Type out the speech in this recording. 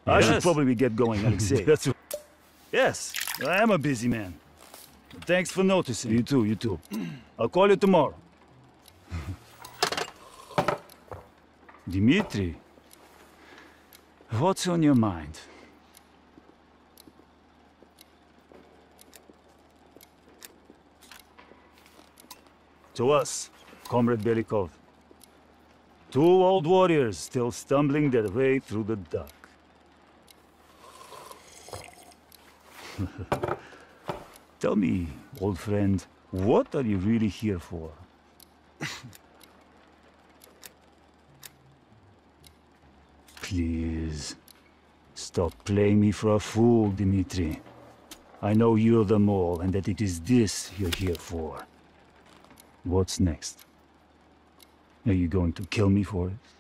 I should probably get going, Alexei. That's right. Yes, I am a busy man. Thanks for noticing. You too, you too. I'll call you tomorrow. Dmitri, what's on your mind? To us, Comrade Belikov. Two old warriors still stumbling their way through the dark. Tell me, old friend, what are you really here for? Please, stop playing me for a fool, Dmitri. I know you're the mole and that it is this you're here for. What's next? Are you going to kill me for it?